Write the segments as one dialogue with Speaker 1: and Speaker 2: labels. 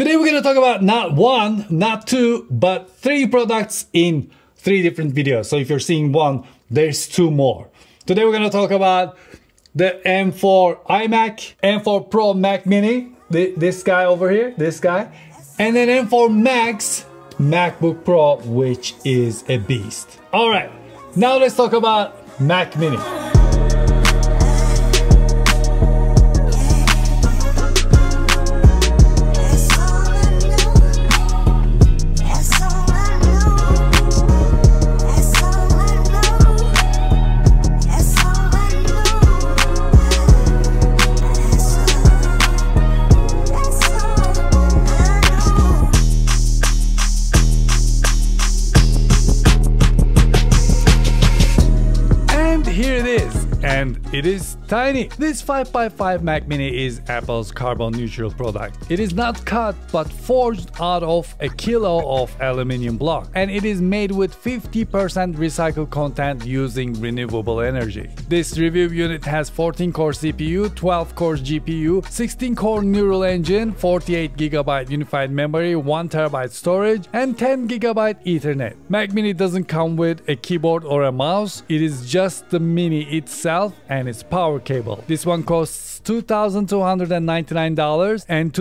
Speaker 1: Today we're gonna talk about not one, not two, but three products in three different videos. So if you're seeing one, there's two more. Today we're gonna talk about the M4 iMac, M4 Pro Mac Mini, this guy over here, this guy, and then M4 Max MacBook Pro, which is a beast. All right, now let's talk about Mac Mini. And it is tiny. This 5x5 Mac Mini is Apple's carbon neutral product. It is not cut but forged out of a kilo of aluminium block, and it is made with 50% recycled content using renewable energy. This review unit has 14-core CPU, 12-core GPU, 16-core neural engine, 48GB unified memory, 1TB storage, and 10GB Ethernet. Mac Mini doesn't come with a keyboard or a mouse. It is just the Mini itself and its power cable. This one costs $2,299 and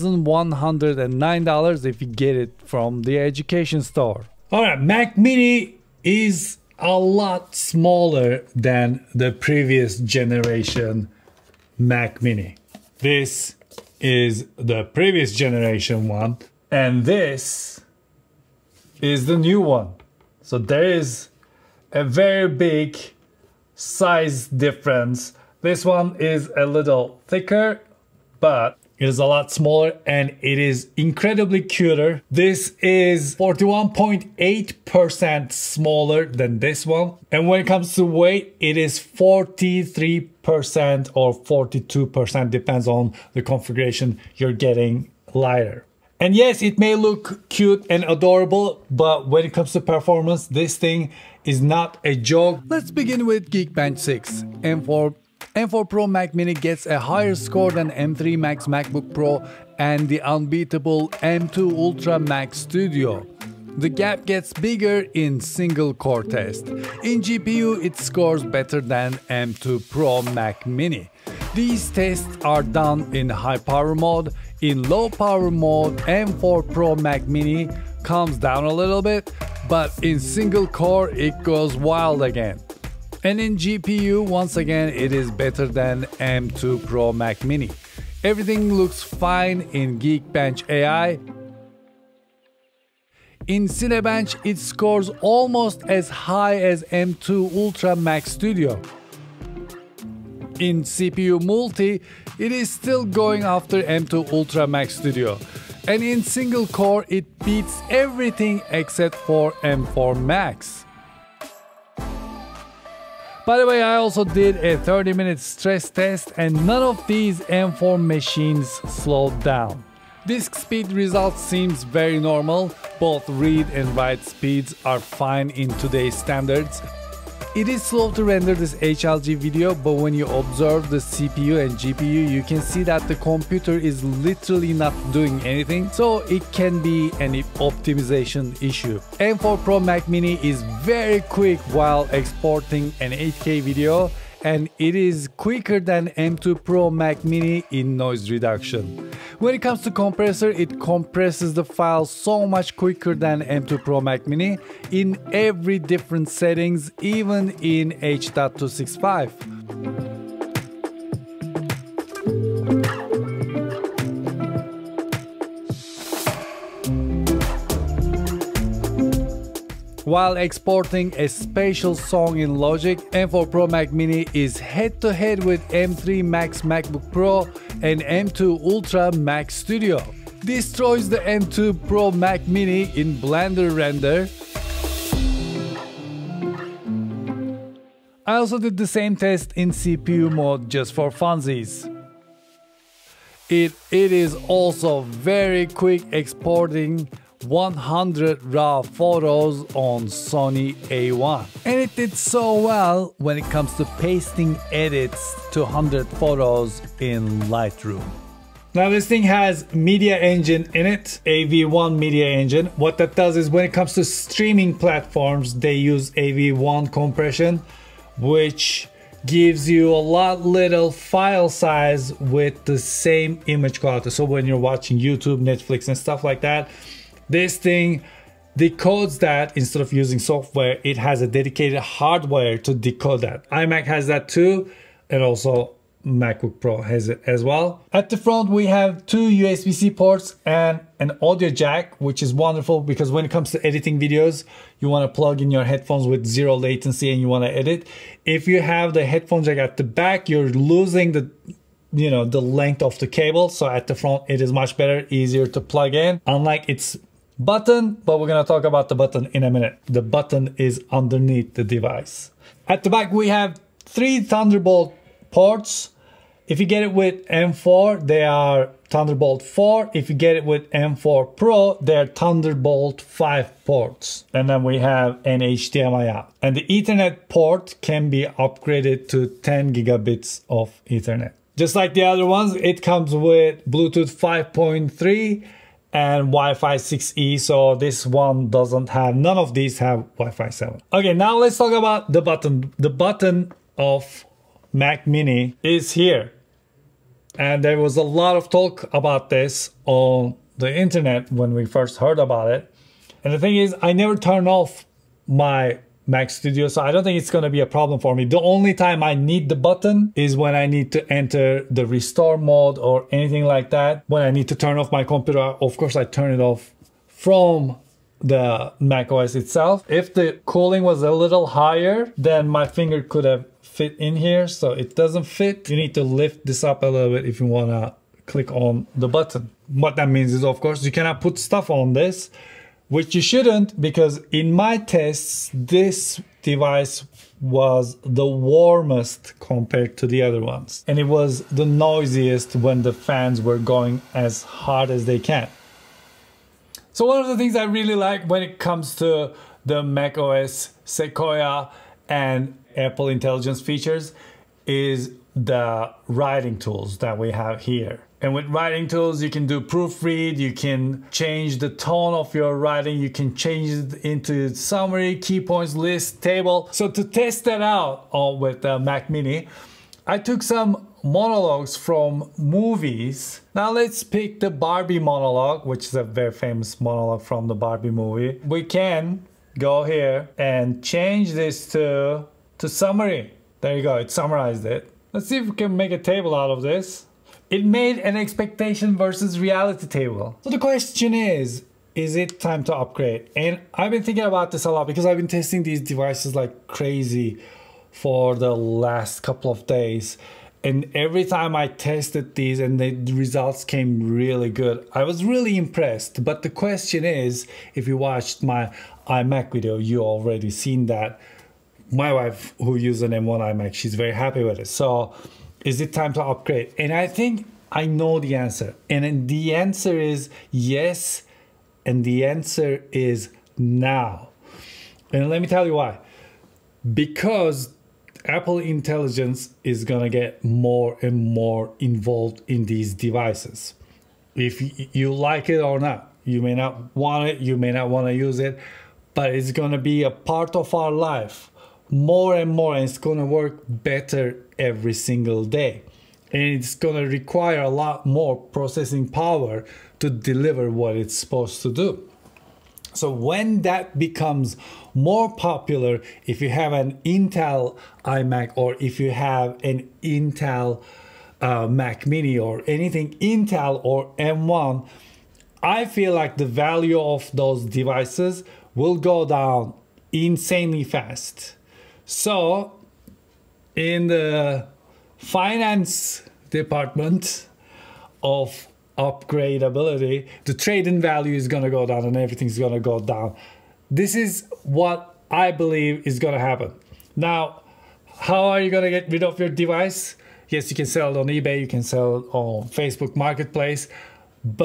Speaker 1: $2,109 if you get it from the education store. Alright, Mac Mini is a lot smaller than the previous generation Mac Mini. This is the previous generation one, and this is the new one. So there is a very big size difference. This one is a little thicker, but it is a lot smaller and it is incredibly cuter. This is 41.8% smaller than this one. And when it comes to weight, it is 43% or 42%, depends on the configuration you're getting, lighter. And yes, it may look cute and adorable, but when it comes to performance, this thing is not a joke. Let's begin with Geekbench 6. M4 Pro Mac Mini gets a higher score than M3 Max MacBook Pro and the unbeatable M2 Ultra Mac Studio. The gap gets bigger in single core test. In GPU, it scores better than M2 Pro Mac Mini. These tests are done in high power mode. In low power mode, M4 Pro Mac Mini comes down a little bit, but in single core it goes wild again. And in GPU, once again, it is better than M2 Pro Mac Mini. Everything looks fine in Geekbench AI. In Cinebench, it scores almost as high as M2 Ultra Mac Studio. In CPU Multi, it is still going after M2 Ultra Mac Studio. And in single core, it beats everything except for M4 Max. By the way, I also did a 30-minute stress test and none of these M4 machines slowed down. Disk speed results seems very normal. Both read and write speeds are fine in today's standards. It is slow to render this HLG video, but when you observe the CPU and GPU, you can see that the computer is literally not doing anything, so it can be an optimization issue. M4 Pro Mac Mini is very quick while exporting an 8K video, and it is quicker than M2 Pro Mac Mini in noise reduction. When it comes to compressor, it compresses the file so much quicker than M2 Pro Mac Mini in every different settings, even in H.265. While exporting a spatial song in Logic, M4 Pro Mac Mini is head-to-head with M3 Max MacBook Pro and M2 Ultra Mac Studio. Destroys the M2 Pro Mac Mini in Blender render. I also did the same test in CPU mode just for funsies. It is also very quick exporting 100 RAW photos on Sony A1. And it did so well when it comes to pasting edits to 100 photos in Lightroom. Now this thing has Media Engine in it, AV1 Media Engine. What that does is when it comes to streaming platforms, they use AV1 compression, which gives you a lot little file size with the same image quality. So when you're watching YouTube, Netflix and stuff like that, this thing decodes that. Instead of using software, it has a dedicated hardware to decode that. iMac has that too, and also MacBook Pro has it as well. At the front we have two USB-C ports and an audio jack, which is wonderful because when it comes to editing videos, you want to plug in your headphones with zero latency and you want to edit. If you have the headphone jack at the back, you're losing the the length of the cable. So at the front it is much better, easier to plug in, unlike its button, but we're going to talk about the button in a minute. The button is underneath the device. At the back we have 3 Thunderbolt ports. If you get it with M4, they are Thunderbolt 4. If you get it with M4 Pro, they're Thunderbolt 5 ports. And then we have an HDMI out. And the Ethernet port can be upgraded to 10 gigabits of Ethernet. Just like the other ones, it comes with Bluetooth 5.3 and Wi-Fi 6E. So this one doesn't have, none of these have Wi-Fi 7. Okay, now let's talk about the button. The button of Mac Mini is here. And there was a lot of talk about this on the internet when we first heard about it. And the thing is, I never turn off my Mac Studio, so I don't think it's going to be a problem for me. The only time I need the button is when I need to enter the restore mode or anything like that. When I need to turn off my computer, of course I turn it off from the Mac OS itself. If the cooling was a little higher, then my finger could have fit in here, so it doesn't fit. You need to lift this up a little bit if you want to click on the button. What that means is, of course, you cannot put stuff on this, which you shouldn't, because in my tests, this device was the warmest compared to the other ones. And it was the noisiest when the fans were going as hard as they can. So one of the things I really like when it comes to the macOS Sequoia and Apple Intelligence features is the writing tools that we have here. And with writing tools, you can do proofread, you can change the tone of your writing, you can change it into summary, key points, list, table. So to test that out with the Mac Mini, I took some monologues from movies. Now let's pick the Barbie monologue, which is a very famous monologue from the Barbie movie. We can go here and change this to summary. There you go, it summarized it. Let's see if we can make a table out of this. It made an expectation versus reality table. So the question is it time to upgrade? And I've been thinking about this a lot because I've been testing these devices like crazy for the last couple of days. And every time I tested these and the results came really good, I was really impressed. But the question is, if you watched my iMac video, you already seen that. My wife, who uses an M1 iMac, she's very happy with it. So is it time to upgrade? And I think I know the answer. And the answer is yes. And the answer is now. And let me tell you why. Because Apple Intelligence is going to get more and more involved in these devices. If you like it or not, you may not want it, you may not want to use it, but it's going to be a part of our life more and more, and it's going to work better every single day. And it's going to require a lot more processing power to deliver what it's supposed to do. So when that becomes more popular, if you have an Intel iMac or if you have an Intel Mac Mini or anything Intel or M1, I feel like the value of those devices will go down insanely fast. So in the finance department of upgradability, the trade-in value is going to go down and everything's going to go down. This is what I believe is going to happen. Now, how are you going to get rid of your device? Yes, you can sell it on eBay, you can sell it on Facebook Marketplace, but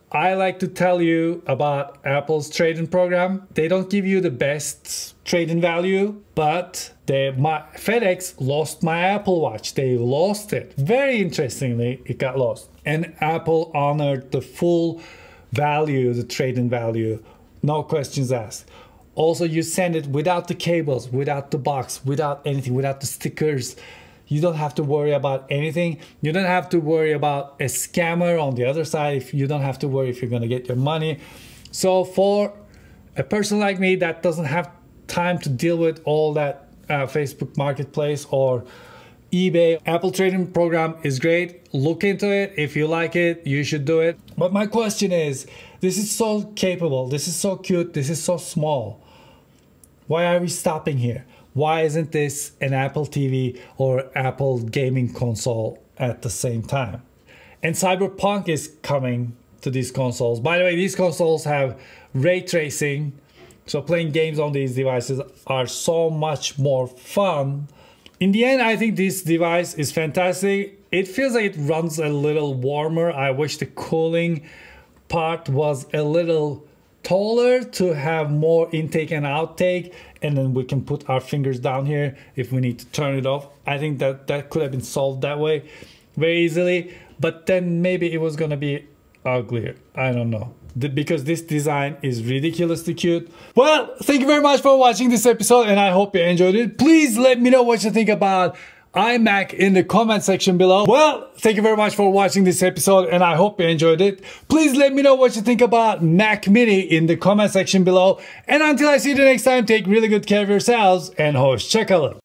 Speaker 1: I like to tell you about Apple's trade-in program. They don't give you the best trade-in value, but FedEx lost my Apple Watch. They lost it. Very interestingly, it got lost. And Apple honored the full value, the trade-in value, no questions asked. Also, you send it without the cables, without the box, without anything, without the stickers. You don't have to worry about anything. You don't have to worry about a scammer on the other side. If you don't have to worry if you're gonna get your money. So for a person like me that doesn't have time to deal with all that Facebook Marketplace or eBay, Apple Trade-in program is great. Look into it. If you like it, you should do it. But my question is, this is so capable, this is so cute, this is so small. Why are we stopping here? Why isn't this an Apple TV or Apple gaming console at the same time? And Cyberpunk is coming to these consoles. By the way, these consoles have ray tracing, so playing games on these devices are so much more fun. In the end, I think this device is fantastic. It feels like it runs a little warmer. I wish the cooling part was a little taller to have more intake and outtake, and then we can put our fingers down here if we need to turn it off. I think that could have been solved that way very easily, but then maybe it was gonna be uglier. I don't know, because this design is ridiculously cute. Well, thank you very much for watching this episode, and I hope you enjoyed it. Please let me know what you think about iMac in the comment section below. Well, thank you very much for watching this episode, and I hope you enjoyed it. Please let me know what you think about Mac Mini in the comment section below. And until I see you the next time, take really good care of yourselves, and hoşça kalın.